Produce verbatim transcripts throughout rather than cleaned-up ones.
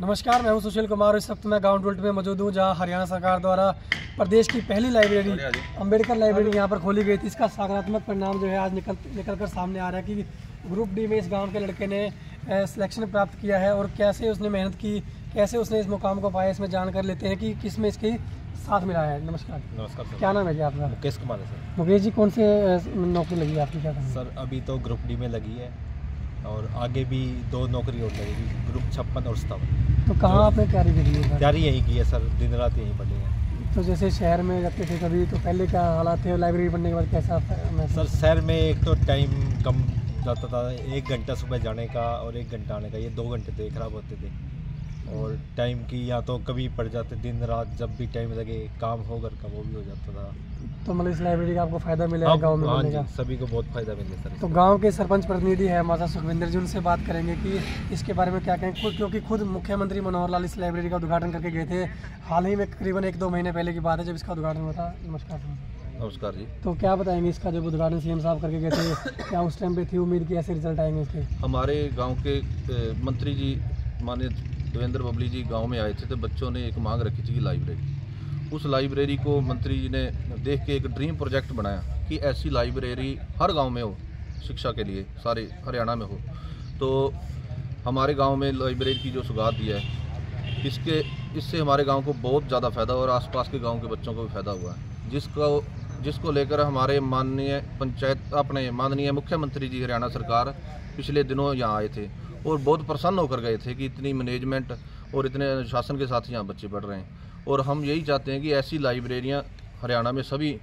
नमस्कार, मैं हूं सुशील कुमार। इस वक्त मैं गांव डुलट में मौजूद हूं, जहां हरियाणा सरकार द्वारा प्रदेश की पहली लाइब्रेरी अंबेडकर लाइब्रेरी यहां पर खोली गई थी। इसका सकारात्मक परिणाम जो है आज निकल निकल कर सामने आ रहा है कि ग्रुप डी में इस गांव के लड़के ने सिलेक्शन प्राप्त किया है और कैसे उसने मेहनत की, कैसे उसने इस मुकाम को पाया, इसमें जानकर लेते हैं कि किस में इसकी साथ मिला है। नमस्कार। नमस्कार सर। क्या नाम है जी आपका? मुकेश कुमार है सर। मुकेश जी, कौन से नौकरी लगी है आपकी? क्या सर अभी तो ग्रुप डी में लगी है और आगे भी दो नौकरी और लगेगी, ग्रुप छप्पन और सतावन। तो कहाँ आपने तैयारी की है? तैयारी यहीं की है सर, दिन रात यहीं पढ़ी है। तो जैसे शहर में जाते थे कभी, तो पहले क्या हालात थे और लाइब्रेरी पढ़ने के बाद कैसा? सर शहर में एक तो टाइम कम जाता था, एक घंटा सुबह जाने का और एक घंटा आने का, ये दो घंटे थे खराब होते थे। और टाइम की या तो कभी पड़ जाते, दिन रात जब भी टाइम लगे काम हो घर का वो भी हो जाता था। तो मतलब इस लाइब्रेरी का आपको फायदा मिला है गांव में? हाँ मिलने जी, का सभी को बहुत फायदा मिले सर। तो गांव के सरपंच प्रतिनिधि है हमारा सुखविंदर जी, उनसे बात करेंगे कि इसके बारे में क्या कहें। खुद क्योंकि खुद मुख्यमंत्री मनोहर लाल इस लाइब्रेरी का उद्घाटन करके गए थे हाल ही में, करीबन एक दो महीने पहले की बात है जब इसका उद्घाटन हुआ था। नमस्कार सर। नमस्कार जी। तो क्या बताएंगे इसका जब उद्घाटन सीएम साहब करके गए थे, क्या उस टाइम पे थी उम्मीद कि ऐसे रिजल्ट आएंगे इसके? हमारे गांव के मंत्री जी माननीय देवेंद्र बबली जी गांव में आए थे, तो बच्चों ने एक मांग रखी थी कि लाइब्रेरी, उस लाइब्रेरी को मंत्री जी ने देख के एक ड्रीम प्रोजेक्ट बनाया कि ऐसी लाइब्रेरी हर गांव में हो, शिक्षा के लिए सारे हरियाणा में हो। तो हमारे गांव में लाइब्रेरी की जो सौगात दी है, इसके इससे हमारे गांव को बहुत ज़्यादा फ़ायदा और आसपास के गांव के बच्चों को भी फ़ायदा हुआ है, जिसको जिसको लेकर हमारे माननीय पंचायत अपने माननीय मुख्यमंत्री जी हरियाणा सरकार पिछले दिनों यहाँ आए थे और बहुत प्रसन्न होकर गए थे कि इतनी मैनेजमेंट और इतने अनुशासन के साथ यहाँ बच्चे पढ़ रहे हैं। और हम यही चाहते हैं कि ऐसी लाइब्रेरियाँ हरियाणा में सभी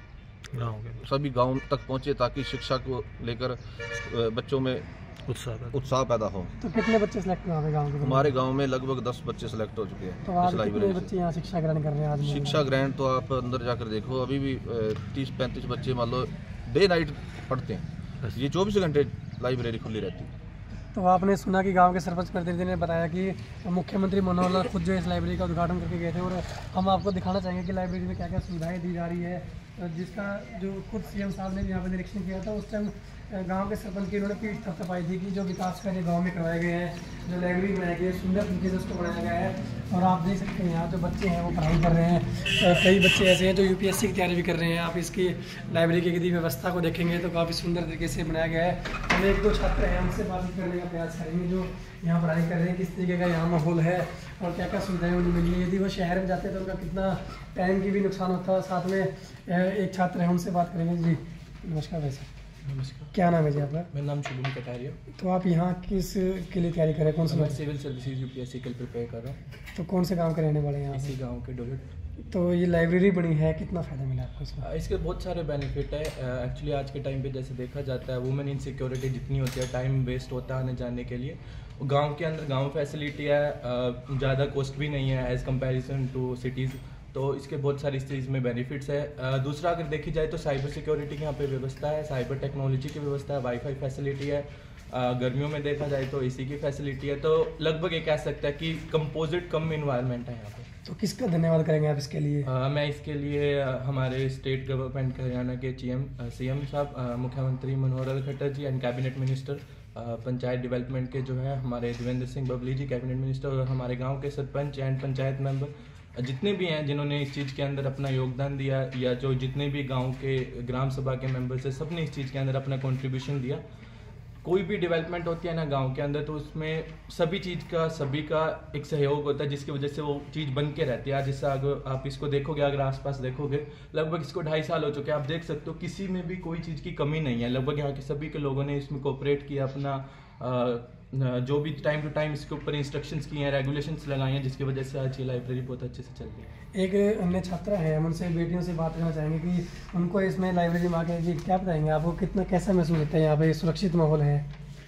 गाँव के सभी गाँव तक पहुँचे, ताकि शिक्षा को लेकर बच्चों में उत्साह उत्साह पैदा हो। तो कितने बच्चे सेलेक्ट हुए हमारे गाँव के? हमारे गाँव में लगभग दस बच्चे सेलेक्ट हो चुके हैं। तो आज कितने बच्चे यहाँ शिक्षा ग्रहण कर रहे हैं? आज शिक्षा ग्रहण तो आप अंदर जाकर देखो, अभी भी तीस पैंतीस बच्चे मान लो डे नाइट पढ़ते हैं। ये चौबीस घंटे लाइब्रेरी खुली रहती है। तो आपने सुना कि गांव के सरपंच प्रतिनिधि ने बताया कि मुख्यमंत्री मनोहर लाल खुद जो इस लाइब्रेरी का उद्घाटन करके गए थे, और हम आपको दिखाना चाहेंगे कि लाइब्रेरी में क्या क्या सुविधाएं दी जा रही है, जिसका जो खुद सीएम साहब ने यहाँ पर निरीक्षण किया था। उस टाइम गांव के सरपंच की उन्होंने पीठ थपथपाई थी कि जो विकास कार्य गाँव में करवाए गए हैं, जो लाइब्रेरी बनाई गई है, सुंदर तरीके से उसको बनाया गया है। और आप देख सकते हैं यहाँ जो बच्चे हैं वो पढ़ाई कर रहे हैं। कई बच्चे ऐसे हैं जो यूपीएससी की तैयारी भी कर रहे हैं। आप इसकी लाइब्रेरी की यदि व्यवस्था को देखेंगे तो काफ़ी सुंदर तरीके से बनाया गया है। हम एक दो छात्र हैं, उनसे बातचीत करने का प्रयास करेंगे जो यहाँ पढ़ाई कर रहे हैं, किस तरीके का यहाँ माहौल है और क्या क्या सुविधाएं उन्हें मिली है। यदि वो शहर में जाते हैं तो उनका कितना टाइम की भी नुकसान होता है। साथ में एक छात्र है, उनसे बात करेंगे। जी नमस्कार भाई साहब। नमस्कार। क्या नाम है जी आपका? मेरा नाम शुभम कटारिया। तो आप यहाँ किस के लिए तैयारी कर रहे हैं? कौन सा? मैं सिविल सर्विसेज यूपीएससी के लिए प्रिपेयर कर रहा हूँ। तो कौन से गांव के रहने वाले हैं? इसी गांव के डोलट। तो ये लाइब्रेरी बनी है, कितना फ़ायदा मिला आपको इसमें? इसके बहुत सारे बेनिफिट है। एक्चुअली आज के टाइम पे जैसे देखा जाता है, वुमेन इनसिक्योरिटी जितनी होती है, टाइम वेस्ट होता है आने जाने के लिए। गाँव के अंदर गाँव फैसिलिटी है, ज़्यादा कॉस्ट भी नहीं है एज़ कम्पेरिजन टू सिटीज़। तो इसके बहुत सारी इस चीज़ में बेनिफिट्स है। दूसरा अगर देखी जाए तो साइबर सिक्योरिटी की यहाँ पे व्यवस्था है, साइबर टेक्नोलॉजी की व्यवस्था है, वाईफाई फैसिलिटी है। गर्मियों में देखा जाए तो एसी की फैसिलिटी है। तो लगभग ये कह सकता है कि कंपोजिट कम इन्वायरमेंट है यहाँ पे। तो किसका धन्यवाद करेंगे आप इसके लिए? आ, मैं इसके लिए हमारे स्टेट गवर्नमेंट के हरियाणा के सीएम सीएम साहब, मुख्यमंत्री Manohar Lal Khattar ji and cabinet minister panchayat development के जो है हमारे देवेंद्र सिंह बबली जी कैबिनेट मिनिस्टर, और हमारे गाँव के सरपंच एंड पंचायत मेंबर जितने भी हैं जिन्होंने इस चीज़ के अंदर अपना योगदान दिया, या जो जितने भी गांव के ग्राम सभा के मेंबर्स हैं, सबने इस चीज़ के अंदर अपना कंट्रीब्यूशन दिया। कोई भी डेवलपमेंट होती है ना गांव के अंदर, तो उसमें सभी चीज़ का सभी का एक सहयोग होता है, जिसकी वजह से वो चीज़ बन के रहती है। आज जैसा अगर आप इसको देखोगे, अगर आसपास देखोगे, लगभग इसको ढाई साल हो चुके हैं। आप देख सकते हो किसी में भी कोई चीज़ की कमी नहीं है। लगभग यहाँ के सभी के लोगों ने इसमें कोऑपरेट किया, अपना आ, जो भी टाइम टू टाइम इसके ऊपर इंस्ट्रक्शंस किए हैं, रेगुलेशंस लगाए हैं, जिसकी वजह से आज ये लाइब्रेरी बहुत अच्छे से चल रही है। एक अन्य छात्र है, हम उनसे बेटियों से बात करना चाहेंगे कि उनको इसमें लाइब्रेरी में आके जी क्या बताएंगे आपको, कितना कैसा महसूस होता है? यहाँ पे सुरक्षित माहौल है?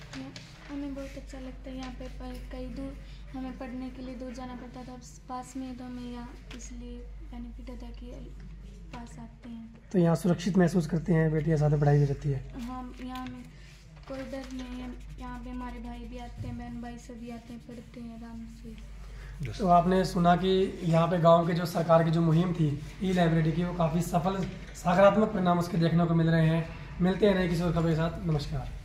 हमें बहुत अच्छा लगता है यहाँ पे, पर कई दूर हमें पढ़ने के लिए दूर जाना पड़ता था, पास में तो हमें यहाँ इसलिए बेनिफिट होता है कि पास आते हैं। तो यहाँ सुरक्षित महसूस करते हैं, बेटियाँ साथ पढ़ाई भी रहती है? हाँ, यहाँ में कोई डर नहीं है। यहाँ पे हमारे भाई भी आते हैं, बहन भाई सभी आते हैं, पढ़ते हैं आराम से। तो आपने सुना कि यहाँ पे गांव के जो सरकार की जो मुहिम थी ई लाइब्रेरी की, वो काफ़ी सफल सकारात्मक परिणाम उसके देखने को मिल रहे हैं। मिलते हैं नई किसी और खबर के साथ। नमस्कार।